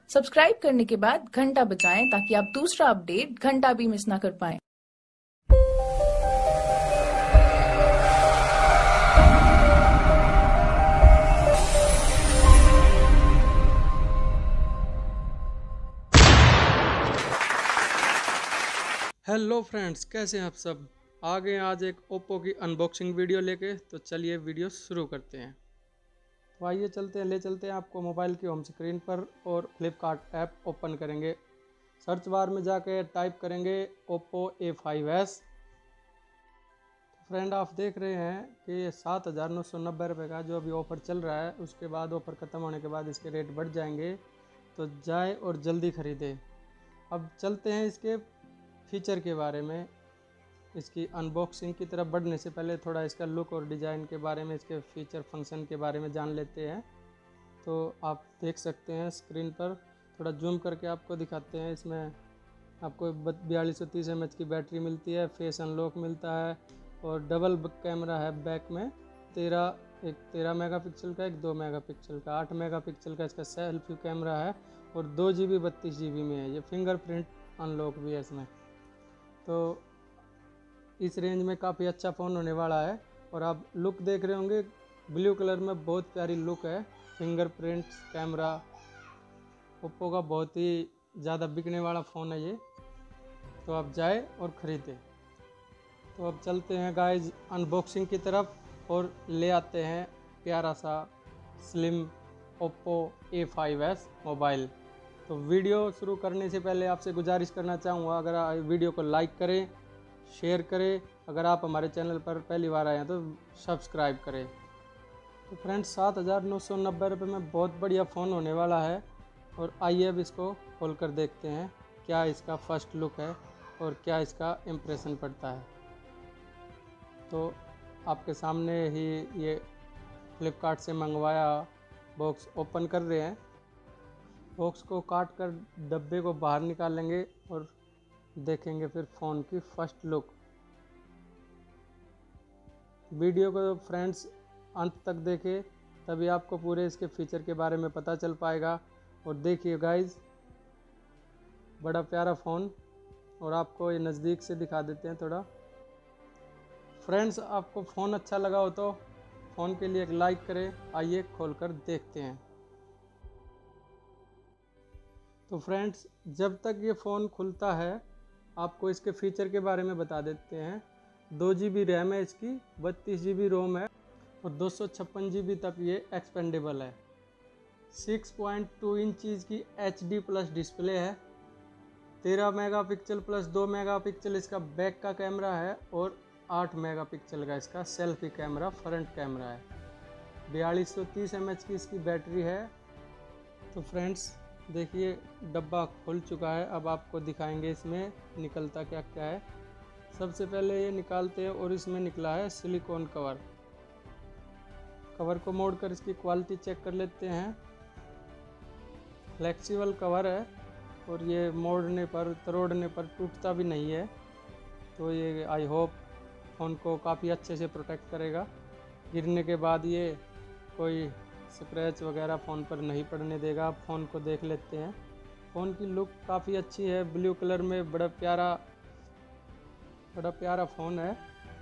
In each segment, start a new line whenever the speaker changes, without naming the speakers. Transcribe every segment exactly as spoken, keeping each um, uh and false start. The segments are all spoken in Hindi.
सब्सक्राइब करने के बाद घंटा बजाएं ताकि आप दूसरा अपडेट घंटा भी मिस ना कर पाएं।
हेलो फ्रेंड्स, कैसे हैं आप सब। आ गए आज एक ओप्पो की अनबॉक्सिंग वीडियो लेके। तो चलिए वीडियो शुरू करते हैं। तो आइए चलते हैं ले चलते हैं आपको मोबाइल की होम स्क्रीन पर और फ्लिपकार्ट ऐप ओपन करेंगे। सर्च बार में जाके टाइप करेंगे ओप्पो ए फाइव एस। तो फ्रेंड आप देख रहे हैं कि ये सात हज़ार नौ सौ नब्बे रुपये का जो अभी ऑफ़र चल रहा है, उसके बाद ऑफ़र ख़त्म होने के बाद इसके रेट बढ़ जाएंगे। तो जाए और जल्दी ख़रीदें। अब चलते हैं इसके फीचर के बारे में। इसकी अनबॉक्सिंग की तरफ बढ़ने से पहले थोड़ा इसका लुक और डिज़ाइन के बारे में, इसके फीचर फंक्शन के बारे में जान लेते हैं। तो आप देख सकते हैं स्क्रीन पर, थोड़ा जूम करके आपको दिखाते हैं। इसमें आपको बयालीस सौ तीस एम एच की बैटरी मिलती है, फेस अनलॉक मिलता है और डबल कैमरा है बैक में। तेरह एक तेरह मेगा पिक्सल का, एक दो मेगा पिक्सल का, आठ मेगा पिक्सल का इसका सेल्फी कैमरा है और दो जी बी बत्तीस जी बी में है। ये फिंगरप्रिंट अनलॉक भी है इसमें। तो इस रेंज में काफ़ी अच्छा फ़ोन होने वाला है। और आप लुक देख रहे होंगे, ब्लू कलर में बहुत प्यारी लुक है। फिंगरप्रिंट कैमरा, ओप्पो का बहुत ही ज़्यादा बिकने वाला फ़ोन है ये। तो आप जाए और ख़रीदें। तो अब चलते हैं गाइज अनबॉक्सिंग की तरफ और ले आते हैं प्यारा सा slim Oppo A five S mobile. तो वीडियो शुरू करने से पहले आपसे गुजारिश करना चाहूँगा, अगर आप वीडियो को लाइक करें, शेयर करें, अगर आप हमारे चैनल पर पहली बार आए हैं तो सब्सक्राइब करें। तो फ्रेंड्स, सात हज़ार नौ सौ नब्बे रुपये में बहुत बढ़िया फ़ोन होने वाला है। और आइए अब इसको खोल कर देखते हैं क्या इसका फ़र्स्ट लुक है और क्या इसका इम्प्रेशन पड़ता है। तो आपके सामने ही ये फ्लिपकार्ट से मंगवाया बॉक्स ओपन कर रहे हैं। बॉक्स को काट कर डब्बे को बाहर निकालेंगे और देखेंगे फिर फ़ोन की फ़र्स्ट लुक। वीडियो को फ्रेंड्स अंत तक देखें, तभी आपको पूरे इसके फीचर के बारे में पता चल पाएगा। और देखिए गाइज, बड़ा प्यारा फ़ोन। और आपको ये नज़दीक से दिखा देते हैं थोड़ा। फ्रेंड्स, आपको फ़ोन अच्छा लगा हो तो फ़ोन के लिए एक लाइक करें। आइए खोल कर देखते हैं। तो फ्रेंड्स, जब तक ये फ़ोन खुलता है आपको इसके फ़ीचर के बारे में बता देते हैं। दो जी बी रैम है इसकी, बत्तीस जी बी रोम है और दो सौ छप्पन जी बी तक ये एक्सपेंडेबल है। सिक्स पॉइंट टू इंचज़ की एच डी प्लस डिस्प्ले है। तेरह मेगापिक्सल प्लस दो मेगापिक्सल इसका बैक का कैमरा है और आठ मेगापिक्सल का इसका सेल्फी कैमरा फ्रंट कैमरा है। बयालीस सौ तीस एम एच की इसकी बैटरी है। तो फ्रेंड्स देखिए, डब्बा खुल चुका है। अब आपको दिखाएंगे इसमें निकलता क्या क्या है। सबसे पहले ये निकालते हैं और इसमें निकला है सिलिकॉन कवर। कवर को मोड़कर इसकी क्वालिटी चेक कर लेते हैं। फ्लेक्सिबल कवर है और ये मोड़ने पर, तरोड़ने पर टूटता भी नहीं है। तो ये आई होप फ़ोन को काफ़ी अच्छे से प्रोटेक्ट करेगा। गिरने के बाद ये कोई स्क्रैच वगैरह फ़ोन पर नहीं पड़ने देगा। आप फ़ोन को देख लेते हैं। फ़ोन की लुक काफ़ी अच्छी है, ब्लू कलर में बड़ा प्यारा बड़ा प्यारा फ़ोन है।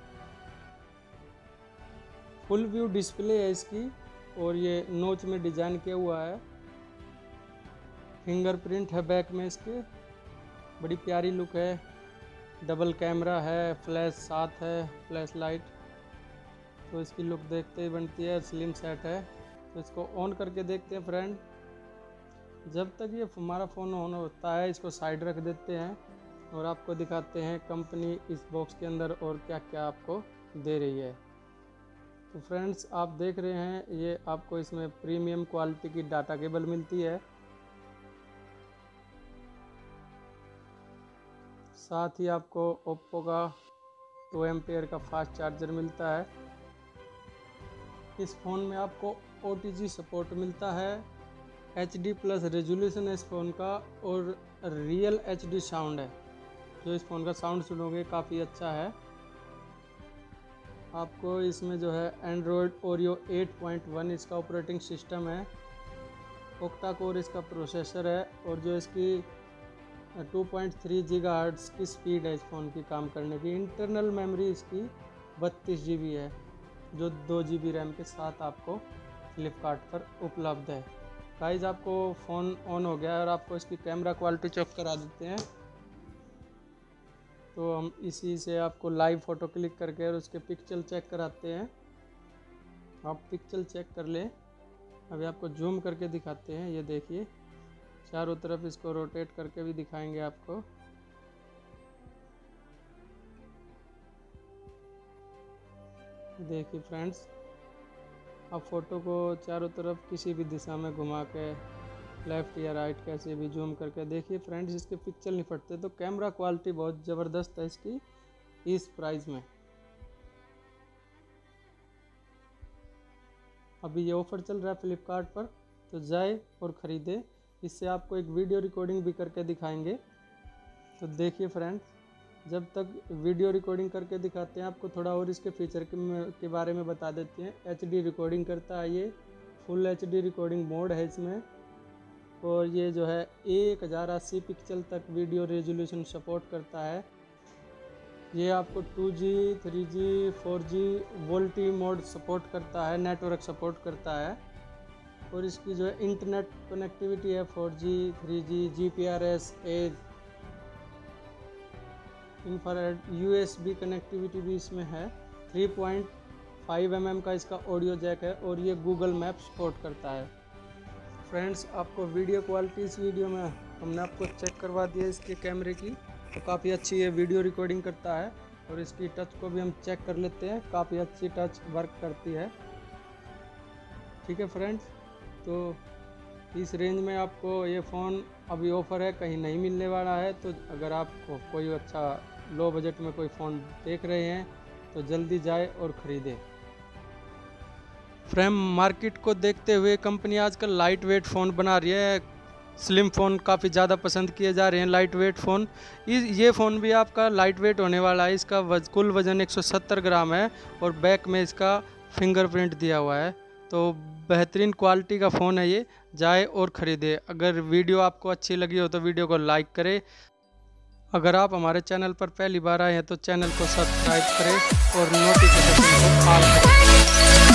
फुल व्यू डिस्प्ले है इसकी और ये नोच में डिज़ाइन किया हुआ है। फिंगरप्रिंट है बैक में इसके, बड़ी प्यारी लुक है। डबल कैमरा है, फ्लैश साथ है, फ्लैश लाइट। तो इसकी लुक देखते ही बनती है, स्लिम सेट है। तो इसको ऑन करके देखते हैं फ्रेंड। जब तक ये हमारा फ़ोन ऑन होता है इसको साइड रख देते हैं और आपको दिखाते हैं कंपनी इस बॉक्स के अंदर और क्या क्या आपको दे रही है। तो फ्रेंड्स, आप देख रहे हैं ये आपको इसमें प्रीमियम क्वालिटी की डाटा केबल मिलती है। साथ ही आपको ओप्पो का दो एम्पेयर का फास्ट चार्जर मिलता है। इस फ़ोन में आपको ओ टी जी सपोर्ट मिलता है। एच डी प्लस रेजोल्यूशन है इस फ़ोन का और रियल एच डी साउंड है। जो इस फ़ोन का साउंड सुनोगे काफ़ी अच्छा है। आपको इसमें जो है Android Oreo eight point one इसका ऑपरेटिंग सिस्टम है। ओक्टा कोर इसका प्रोसेसर है और जो इसकी टू पॉइंट थ्री गीगाहर्ट्ज़ की स्पीड है इस फ़ोन की काम करने की। इंटरनल मेमोरी इसकी बत्तीस जी बी है जो दो जी बी रैम के साथ आपको फ्लिपकार्ट पर उपलब्ध है। गाइस आपको फ़ोन ऑन हो गया है और आपको इसकी कैमरा क्वालिटी चेक करा देते हैं। तो हम इसी से आपको लाइव फ़ोटो क्लिक करके और उसके पिक्सल चेक कराते हैं। आप पिक्सल चेक कर लें। अभी आपको जूम करके दिखाते हैं। ये देखिए चारों तरफ इसको रोटेट करके भी दिखाएंगे आपको। देखिए फ्रेंड्स, आप फ़ोटो को चारों तरफ किसी भी दिशा में घुमा के लेफ़्ट या राइट कैसे भी जूम करके देखिए फ्रेंड्स, इसके पिक्सल नहीं फटते। तो कैमरा क्वालिटी बहुत ज़बरदस्त है इसकी इस प्राइस में। अभी ये ऑफ़र चल रहा है फ्लिपकार्ट पर, तो जाए और ख़रीदे। इससे आपको एक वीडियो रिकॉर्डिंग भी करके दिखाएंगे। तो देखिए फ्रेंड्स, जब तक वीडियो रिकॉर्डिंग करके दिखाते हैं आपको थोड़ा और इसके फीचर के, के बारे में बता देते हैं। एच डी रिकॉर्डिंग करता है, ये full H D recording mode है इसमें। और ये जो है एक हज़ार अस्सी पिक्सल तक वीडियो रेजोल्यूशन सपोर्ट करता है। ये आपको two G, three G, four G VoLTE mode support करता है, नेटवर्क सपोर्ट करता है। और इसकी जो है इंटरनेट कनेक्टिविटी है four G, three G, G P R S, edge, infrared, U S B connectivity भी इसमें है। Three point five M M का इसका ऑडियो जैक है और ये गूगल मैप सपोर्ट करता है। फ्रेंड्स आपको वीडियो क्वालिटी इस वीडियो में हमने आपको चेक करवा दिया इसके कैमरे की, तो काफ़ी अच्छी ये वीडियो रिकॉर्डिंग करता है। और इसकी टच को भी हम चेक कर लेते हैं, काफ़ी अच्छी टच वर्क करती है। ठीक है फ्रेंड्स, तो इस रेंज में आपको ये फ़ोन अभी ऑफ़र है, कहीं नहीं मिलने वाला है। तो अगर आपको कोई अच्छा लो बजट में कोई फ़ोन देख रहे हैं तो जल्दी जाए और ख़रीदें। फ्रेम मार्केट को देखते हुए कंपनी आजकल लाइट वेट फ़ोन बना रही है। स्लिम फ़ोन काफ़ी ज़्यादा पसंद किए जा रहे हैं, लाइट वेट फ़ोन। ये फ़ोन भी आपका लाइट वेट होने वाला है। इसका वज, कुल वज़न एक सौ सत्तर ग्राम है और बैक में इसका फिंगरप्रिंट दिया हुआ है। तो बेहतरीन क्वालिटी का फ़ोन है ये, जाए और ख़रीदे। अगर वीडियो आपको अच्छी लगी हो तो वीडियो को लाइक करें। अगर आप हमारे चैनल पर पहली बार आए हैं तो चैनल को सब्सक्राइब करें और नोटिफिकेशन को ऑल करें।